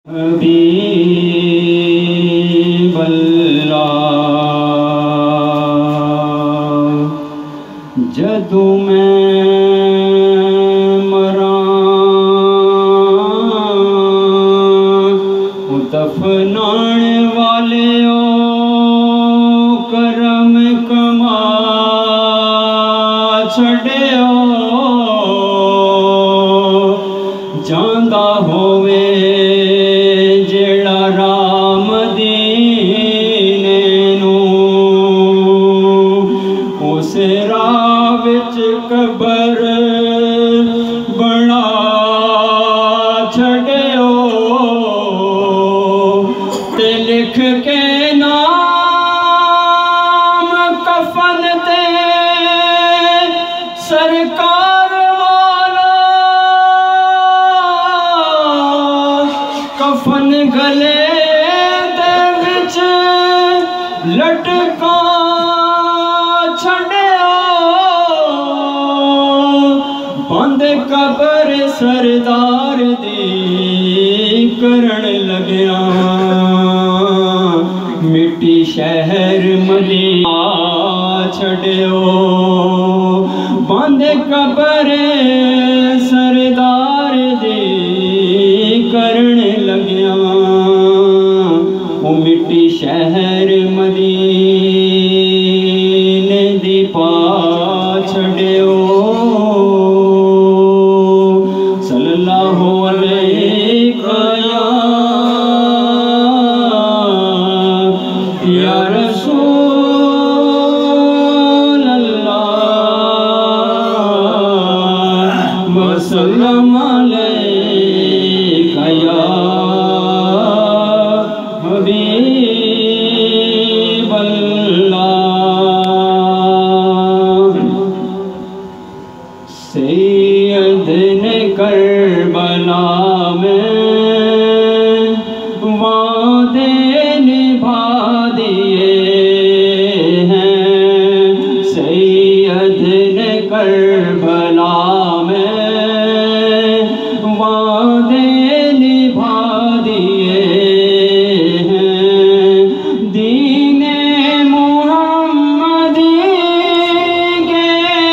हबीब अल्लाह जदू मैं मरा दफनाण वाले करम कमा छड़ियो जांदा होवे कबर बना छड़ियो ते लिख के नाम कफन ते सरकार वाला कफन गले दे विच लटका छड़ियो बंद कबर सरदार दी करण लग्या मिट्टी शहर मदीना छड़ियो बंद कबर सरदार दी करण लग्या वो मिट्टी शहर मदीने दी पा छड़ियो या रसूल अल्लाह वसल्लम अलैका या हबीब अल्लाह। सैयद ने करबला में वादे निभा दिए हैं सैयद ने करबला में वादे निभा दिए हैं दीने मुहम्मदी के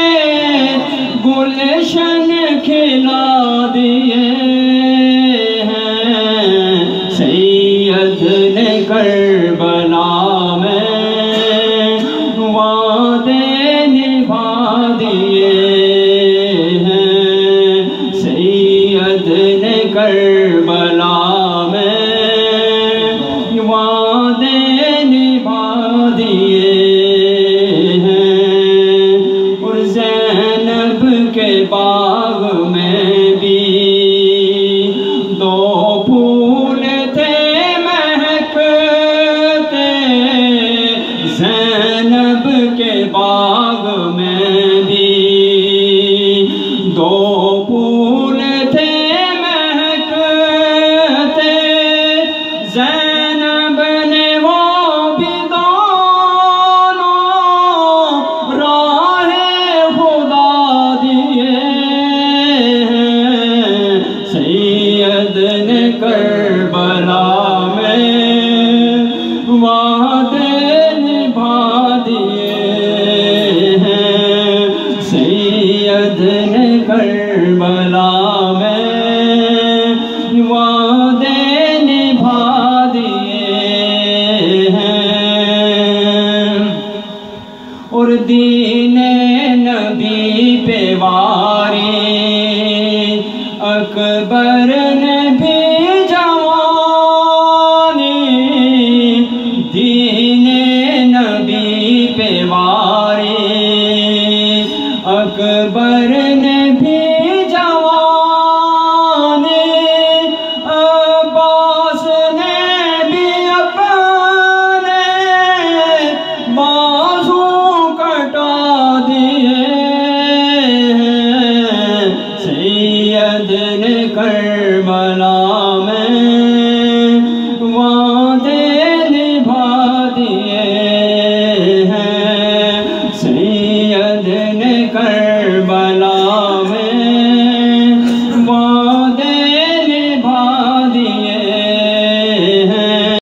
गुलशन खिला दिए करबला में वादे निभा दिए हैं सैयद ने करबला में वादे निभा दिए हैं और ज़ैनब के बाग में भी दो फूल थे ज़ैनब के बाग में भी दो फूल थे महकते ज़ैनब ने वो भी दोनों राहे खुदा दिए हैं सैयद ने करबला